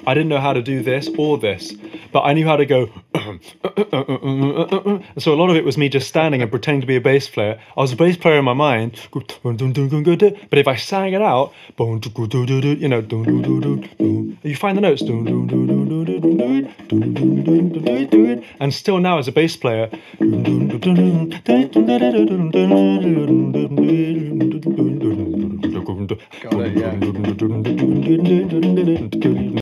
I didn't know how to do this or this, but I knew how to go. So a lot of it was me just standing and pretending to be a bass player. I was a bass player in my mind, but if I sang it out, you know, you find the notes, and still now as a bass player. Got it, yeah.